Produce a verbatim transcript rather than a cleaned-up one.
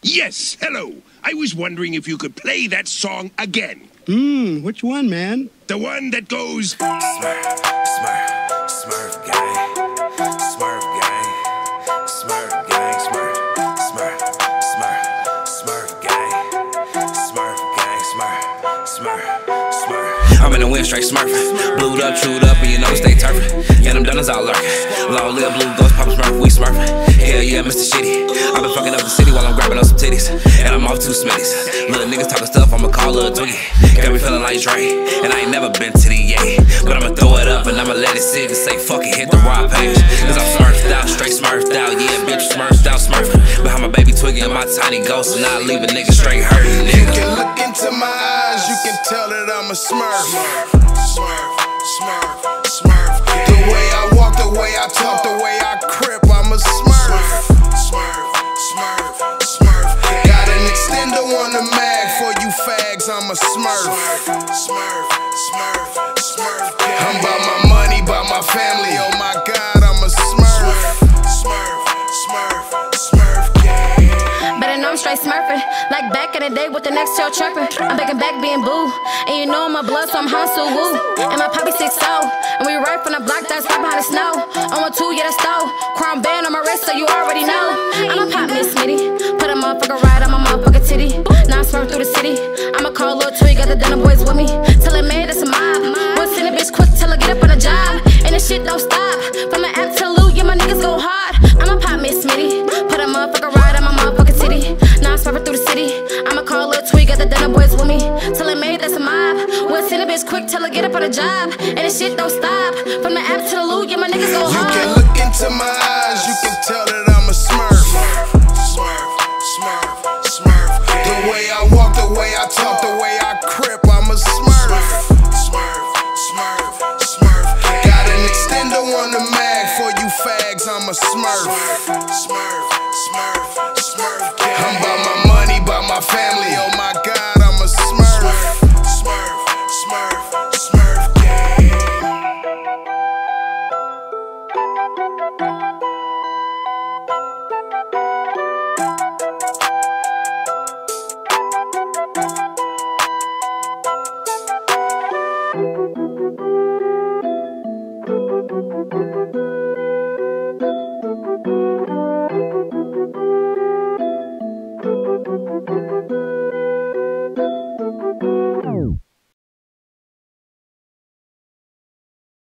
Yes, hello. I was wondering if you could play that song again. Hmm, which one, man? The one that goes... Smurf, Smurf, Smurf gang, Smurf gang, Smurf gang, Smurf, Smurf, Smurf, Smurf gang, Smurf gang, Smurf, Smurf, Smurf. I'm in the wind straight smurfing, blued up, chewed up, and you know stay turfing. Yeah, them dunners all lurking. Long live blue ghost, pop smurf, we smurfing. Hell yeah, Mister Shitty. I've been fucking up the city while I'm grabbing up some titties, and I'm off two smitties. Little niggas talking stuff, I'ma call Lil Twiggy. Got me feeling like Dre, and I ain't never been to the yay. But I'ma throw it up and I'ma let it sit and say fuck it, hit the raw page. Cause I'm smurfed out, straight smurfed out. Yeah, bitch, smurfed out, smurfing. Behind my baby Twiggy and my tiny ghost, and I leave a nigga straight hurting, nigga. You can look into my eyes, you can tell that I'm a smurf. Smurf, smurf, smurf. The way I walk, the way I talk, the way I crip, I'm a smurf. Smurf, smurf, smurf. Got an extender on the mag for you fags, I'm a smurf. Smurf, smurf, smurf. I'm about my money, about my family, oh my God, I'm a smurf. Smurf, smurf, smurf. Better know I'm straight smurfing, like back in the day with the next tail chirping. I'm back and back being boo, and you know my blood, so I'm Hansu Woo. And my poppy six oh, and we right from the block that's right behind the snow. On one two, yeah, that's stole. Crown band on my wrist, so you already know. I'ma pop Miss Smitty, put a motherfucker right on my motherfucker titty. Now I'm smurf through the city. I'ma call Lil Twig, got the Dunner boys with me. Tell her man that's a mob. We'll send a bitch quick, tell her get up on the job. And this shit don't stop. From the app to the loot, yeah, my niggas go hard. I'ma pop Miss Smitty, put a motherfucker right on my motherfucker titty. Now I'm smurfing through the city. I'ma call Lil Twig, got the Dunner boys with me. Tell her man that's a mob. We'll send a bitch quick, tell her get up on the job. And this shit don't stop. From the app to the loot, yeah, my niggas go hard. You can look into my eyes, you can tell that I'm a smurf. Smurf, smurf, smurf. The way I walk, the way I talk, the way I crip, I'm a smurf. Smurf, smurf, smurf. Got an extender on the mag for you fags, I'm a smurf. Smurf, smurf, smurf. I'm about my money, about my family, oh my God, I'm a smurf. Smurf, smurf, smurf gang. Thank you.